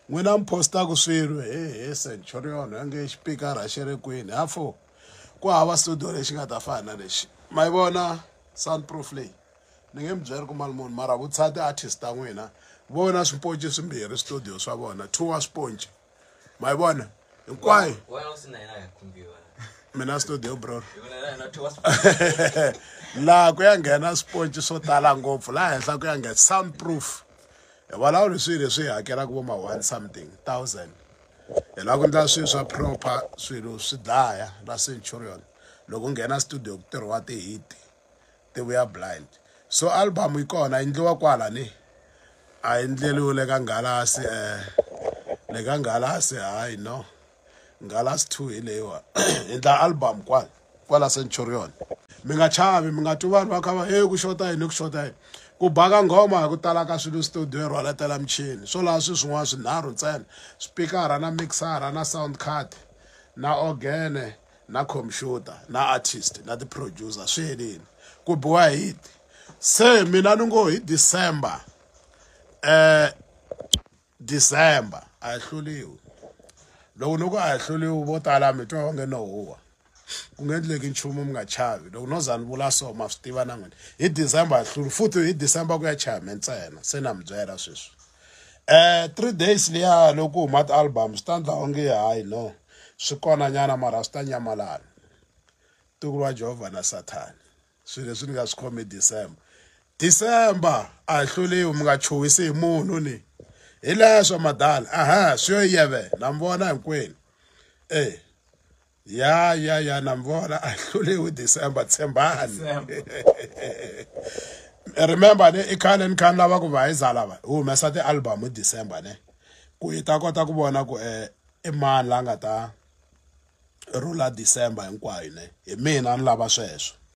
When I'm posta ku swilo hey Centurion nge speaker ra xere kwini hafo ku hava studio lexi nga ta fana lexi ma vona soundproof leyi ni nge mi byeri ku mali munhu mara vutsati artist ta n'wina vona swimponci swimbirhi studio swa vona 2 wa swiponci ma vona hinkwayo mina studio bro laha ku ya nghena swiponci swo tala ngopfu laha henhla ku ya nghena soundproof vulavula swilo leswi hakelaka vo ma 1 something thousand hi lava ku endla swilo swa proper swilo swi dlaya la Centurion loko nghena studio ku tirhiwa ti-hit ti vuya blind so album yi kona endliwa kwalani a endleliwe le ka Ngalasi le ka Ngalasi hayi no Ngalasi 2 hi leyiwa endla album kwala Centurion mi nga chavi mi nga twi vanhu va kha va ku xota yini ku xota yini ku baka nghoma ku tala ka swilo studio ro letela michini swo laha swin'wana swinharhu ntsena speaker na mixer na sound card na organ na computer na artist na the producer swi helini ku biwa hit se mina ni ngo hi December a hluliwi loko loko a hluliwi vo tala mi twa onge no huwa ku nga endleki nchumu mi nga chavi loko no za ni vula so ma swi tiva na n'wina hi December a hluli futhi hi December ku ya chame ntsena se na mi byela sweswi 3 days liya loko huma ti-album swi ta endla onge hayi no swi kona nyana mara swi ta nyamalala tiko wa Jehovha na Sathani swilo leswi ni nga swi khomi December a hluliwi mi nga chuwisi hi munhu ni hi leswo madala swi yo yeve na mi vona hinkwenu ya na mi vona a hluliwi December tshembani remember ne i khale ni khani lava ku va hi za lava hi humesa ti-album hi December ne ku hi ta kota ku vona ku i mani la nga ta rula December hinkwayo ne hi mina ni lava sweswo